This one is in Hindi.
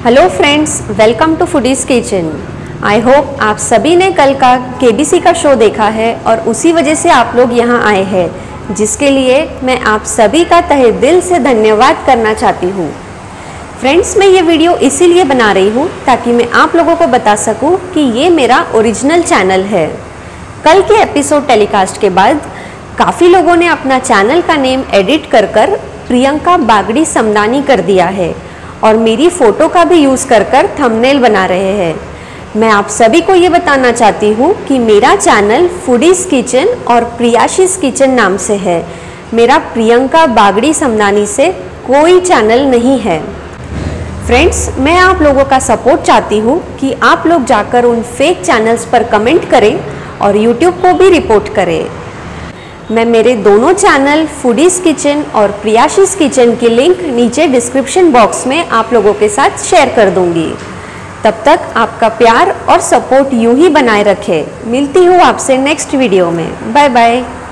Hello friends, welcome to foodies kitchen. I hope आप सभी ने कल का केबीसी का शो देखा है और उसी वजह से आप लोग यहाँ आए हैं, जिसके लिए मैं आप सभी का तहे दिल से धन्यवाद करना चाहती हूँ। फ्रेंड्स, मैं ये वीडियो इसीलिए बना रही हूँ ताकि मैं आप लोगों को बता सकूँ कि ये मेरा ओरिजिनल चैनल है। कल के एपिसोड टेलीकास्ट के बाद काफ़ी लोगों ने अपना चैनल का नेम एडिट कर प्रियंका बागड़ी समदानी कर दिया है और मेरी फ़ोटो का भी यूज़ कर थंबनेल बना रहे हैं। मैं आप सभी को ये बताना चाहती हूँ कि मेरा चैनल फूडीज किचन और प्रियाशीज किचन नाम से है। मेरा प्रियंका बागड़ी समदानी से कोई चैनल नहीं है। फ्रेंड्स, मैं आप लोगों का सपोर्ट चाहती हूँ कि आप लोग जाकर उन फेक चैनल्स पर कमेंट करें और यूट्यूब को भी रिपोर्ट करें। मैं मेरे दोनों चैनल फूडीज किचन और प्रियाशीज किचन की लिंक नीचे डिस्क्रिप्शन बॉक्स में आप लोगों के साथ शेयर कर दूंगी। तब तक आपका प्यार और सपोर्ट यूं ही बनाए रखे। मिलती हूँ आपसे नेक्स्ट वीडियो में। Bye bye.